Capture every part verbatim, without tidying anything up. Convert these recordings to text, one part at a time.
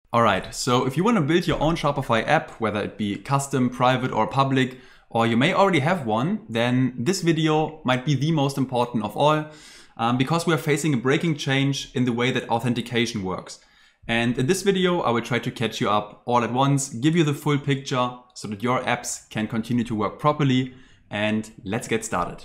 Alright, so if you want to build your own Shopify app, whether it be custom, private or public, or you may already have one, then this video might be the most important of all, um, because we are facing a breaking change in the way that authentication works. And in this video, I will try to catch you up all at once, give you the full picture so that your apps can continue to work properly, and let's get started.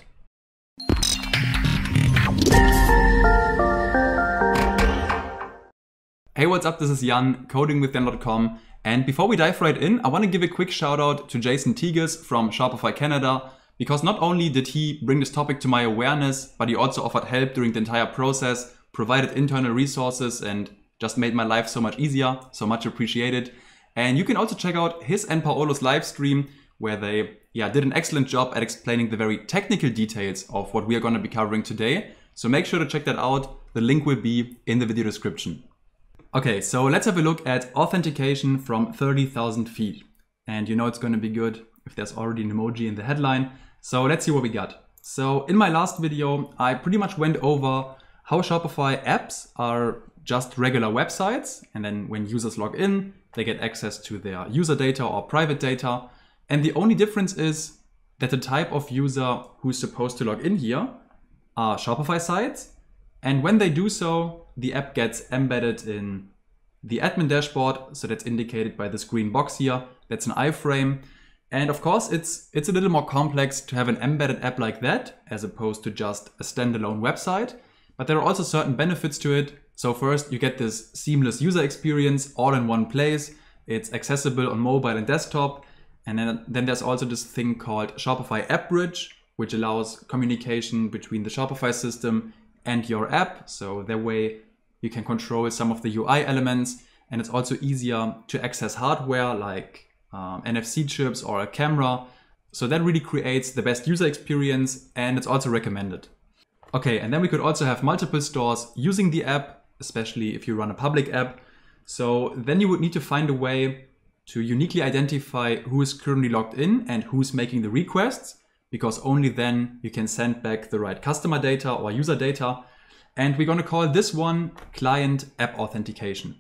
Hey, what's up? This is Jan, coding with jan dot com. And before we dive right in, I want to give a quick shout out to Jason Teagas from Shopify Canada, because not only did he bring this topic to my awareness, but he also offered help during the entire process, provided internal resources, and just made my life so much easier. So much appreciated. And you can also check out his and Paolo's live stream, where they yeah, did an excellent job at explaining the very technical details of what we are going to be covering today. So make sure to check that out. The link will be in the video description. Okay, so let's have a look at authentication from thirty thousand feet. And you know it's going to be good if there's already an emoji in the headline. So let's see what we got. So in my last video, I pretty much went over how Shopify apps are just regular websites. And then when users log in, they get access to their user data or private data. And the only difference is that the type of user who's supposed to log in here are Shopify sites. And when they do so, the app gets embedded in the admin dashboard. So that's indicated by this green box here. That's an iframe. And of course, it's, it's a little more complex to have an embedded app like that, as opposed to just a standalone website. But there are also certain benefits to it. So first, you get this seamless user experience all in one place. It's accessible on mobile and desktop. And then, then there's also this thing called Shopify App Bridge, which allows communication between the Shopify system and your app. So that way you can control some of the U I elements, and it's also easier to access hardware like um, N F C chips or a camera. So that really creates the best user experience, and it's also recommended. Okay, and then we could also have multiple stores using the app, especially if you run a public app. So then you would need to find a way to uniquely identify who is currently logged in and who's making the requests, because only then you can send back the right customer data or user data. And we're going to call this one client app authentication.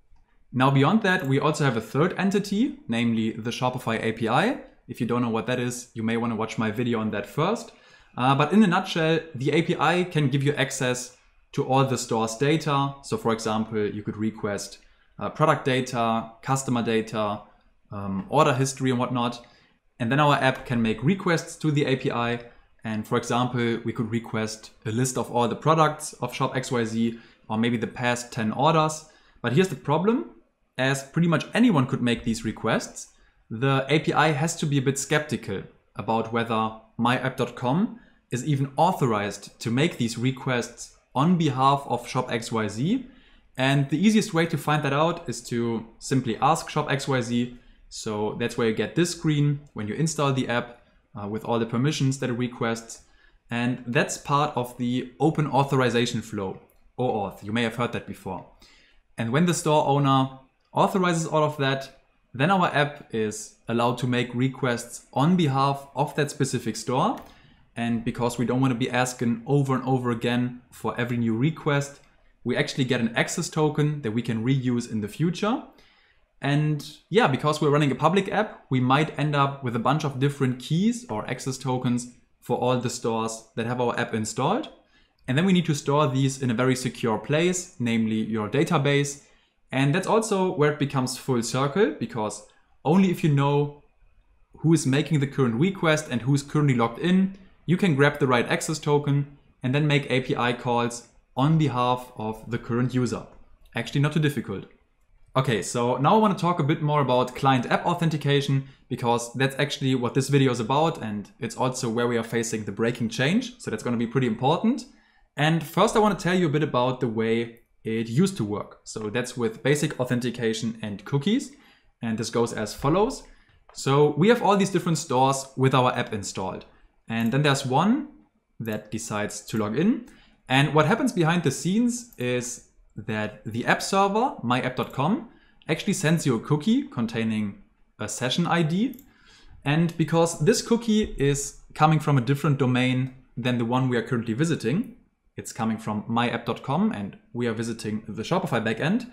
Now beyond that, we also have a third entity, namely the Shopify A P I. If you don't know what that is, you may want to watch my video on that first. Uh, but in a nutshell, the A P I can give you access to all the store's data. So for example, you could request uh, product data, customer data, um, order history and whatnot. And then our app can make requests to the A P I. And for example, we could request a list of all the products of Shop X Y Z, or maybe the past ten orders. But here's the problem. As pretty much anyone could make these requests, the A P I has to be a bit skeptical about whether my app dot com is even authorized to make these requests on behalf of Shop X Y Z. And the easiest way to find that out is to simply ask Shop X Y Z. So that's where you get this screen when you install the app uh, with all the permissions that it requests. And that's part of the open authorization flow, OAuth. You may have heard that before. And when the store owner authorizes all of that, then our app is allowed to make requests on behalf of that specific store. And because we don't want to be asking over and over again for every new request, we actually get an access token that we can reuse in the future. And yeah, because we're running a public app, we might end up with a bunch of different keys or access tokens for all the stores that have our app installed. And then we need to store these in a very secure place, namely your database. And that's also where it becomes full circle, because only if you know who is making the current request and who is currently logged in, you can grab the right access token and then make A P I calls on behalf of the current user. Actually not too difficult. Okay, so now I want to talk a bit more about client app authentication, because that's actually what this video is about, and it's also where we are facing the breaking change. So that's going to be pretty important. And first I want to tell you a bit about the way it used to work. So that's with basic authentication and cookies. And this goes as follows. So we have all these different stores with our app installed. And then there's one that decides to log in. And what happens behind the scenes is that the app server, my app dot com, actually sends you a cookie containing a session I D. And because this cookie is coming from a different domain than the one we are currently visiting, it's coming from my app dot com and we are visiting the Shopify backend,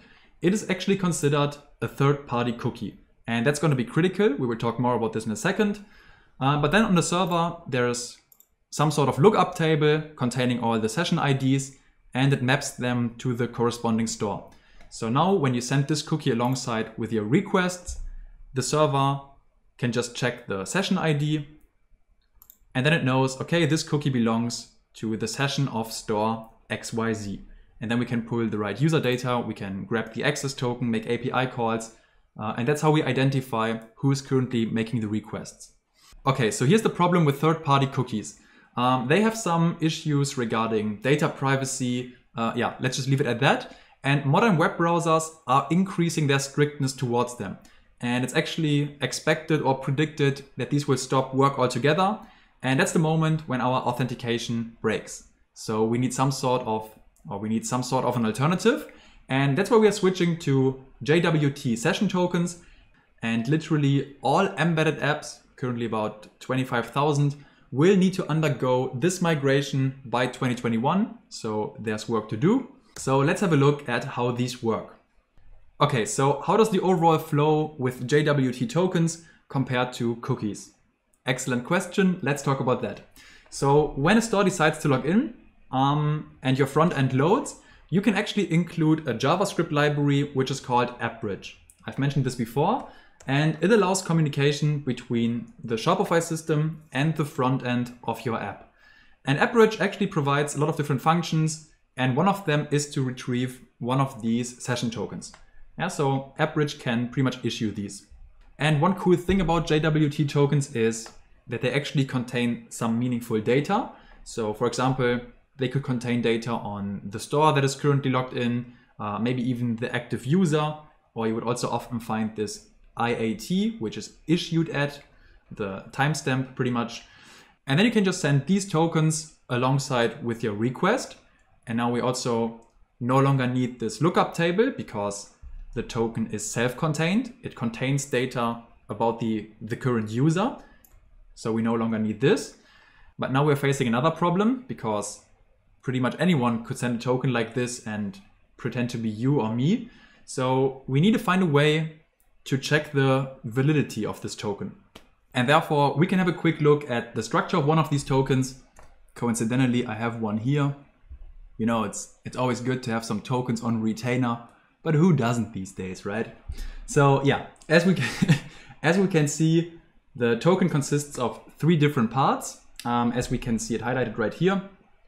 it is actually considered a third-party cookie. And that's going to be critical. We will talk more about this in a second. Uh, but then on the server, there's some sort of lookup table containing all the session I Ds, and it maps them to the corresponding store. So now when you send this cookie alongside with your requests, the server can just check the session I D, and then it knows, okay, this cookie belongs to the session of store X Y Z. And then we can pull the right user data, we can grab the access token, make A P I calls, uh, and that's how we identify who is currently making the requests. Okay, so here's the problem with third-party cookies. Um, they have some issues regarding data privacy. Uh, yeah, let's just leave it at that. And modern web browsers are increasing their strictness towards them. And it's actually expected or predicted that these will stop work altogether. And that's the moment when our authentication breaks. So we need some sort of, or we need some sort of an alternative. And that's why we are switching to J W T session tokens. And literally all embedded apps, currently about twenty-five thousand, will need to undergo this migration by twenty twenty-one. So there's work to do. So let's have a look at how these work. Okay, so how does the overall flow with J W T tokens compare to cookies? Excellent question. Let's talk about that. So when a store decides to log in um, and your front end loads, you can actually include a JavaScript library which is called AppBridge. I've mentioned this before, and it allows communication between the Shopify system and the front end of your app. And AppBridge actually provides a lot of different functions, and one of them is to retrieve one of these session tokens. Yeah, so AppBridge can pretty much issue these. And one cool thing about J W T tokens is that they actually contain some meaningful data. So for example, they could contain data on the store that is currently logged in, uh, maybe even the active user, or you would also often find this I A T, which is issued at, the timestamp pretty much. And then you can just send these tokens alongside with your request. And now we also no longer need this lookup table because the token is self-contained. It contains data about the, the current user. So we no longer need this. But now we're facing another problem because pretty much anyone could send a token like this and pretend to be you or me. So we need to find a way to check the validity of this token. And therefore we can have a quick look at the structure of one of these tokens. Coincidentally, I have one here. You know, it's it's always good to have some tokens on retainer, but who doesn't these days, right? So yeah, as we can, as we can see, the token consists of three different parts, um, as we can see it highlighted right here.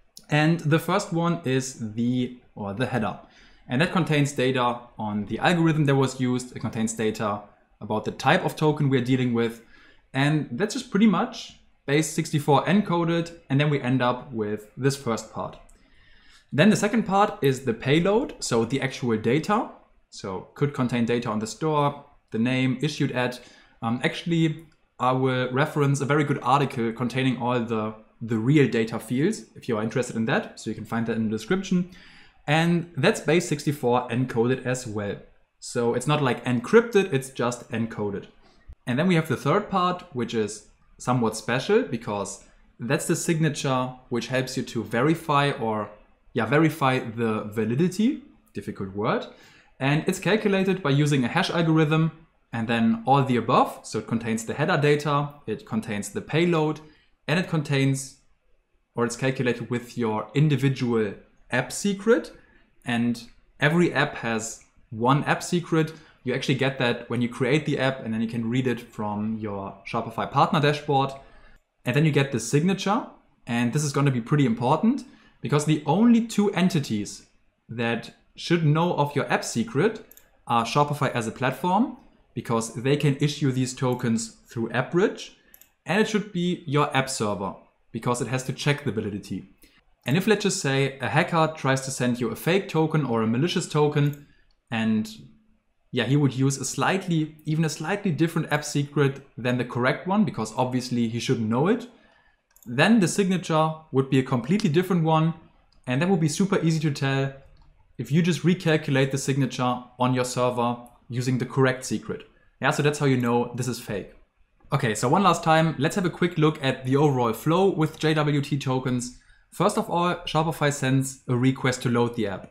And the first one is the, or the header. And that contains data on the algorithm that was used. It contains data about the type of token we're dealing with. And that's just pretty much base sixty-four encoded. And then we end up with this first part. Then the second part is the payload, so the actual data. So could contain data on the store, the name, issued at. Um, actually, I will reference a very good article containing all the, the real data fields, if you are interested in that. So you can find that in the description. And that's base sixty-four encoded as well. So it's not like encrypted, it's just encoded. And then we have the third part, which is somewhat special because that's the signature which helps you to verify or Yeah, verify the validity, difficult word. And it's calculated by using a hash algorithm and then all the above. So it contains the header data, it contains the payload, and it contains, or it's calculated with your individual app secret. And every app has one app secret. You actually get that when you create the app, and then you can read it from your Shopify partner dashboard. And then you get the signature. And this is going to be pretty important, because the only two entities that should know of your app secret are Shopify as a platform, because they can issue these tokens through AppBridge, and it should be your app server, because it has to check the validity. And if, let's just say, a hacker tries to send you a fake token or a malicious token, and yeah, he would use a slightly, even a slightly different app secret than the correct one, because obviously he shouldn't know it, then the signature would be a completely different one, and that would be super easy to tell if you just recalculate the signature on your server using the correct secret. Yeah, so that's how you know this is fake. Okay, so one last time, let's have a quick look at the overall flow with J W T tokens. First of all, Shopify sends a request to load the app.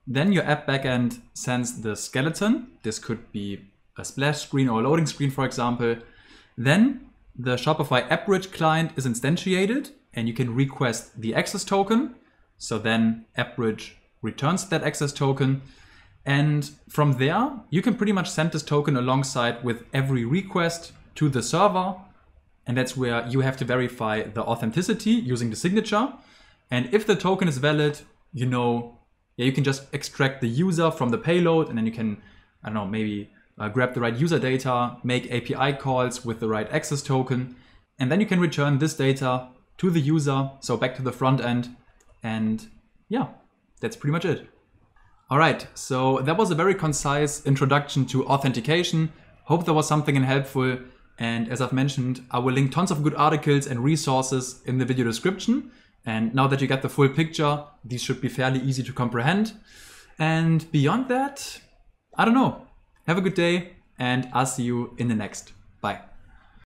Then your app backend sends the skeleton. This could be a splash screen or a loading screen, for example. Then the Shopify AppBridge client is instantiated and you can request the access token. So then AppBridge returns that access token. And from there, you can pretty much send this token alongside with every request to the server. And that's where you have to verify the authenticity using the signature. And if the token is valid, you know, yeah, you can just extract the user from the payload, and then you can, I don't know, maybe uh, grab the right user data, make A P I calls with the right access token, and then you can return this data to the user, so back to the front end. And yeah, that's pretty much it. All right, so that was a very concise introduction to authentication. Hope there was something helpful. And as I've mentioned, I will link tons of good articles and resources in the video description. And now that you get the full picture, these should be fairly easy to comprehend. And beyond that, I don't know. Have a good day, and I'll see you in the next. Bye.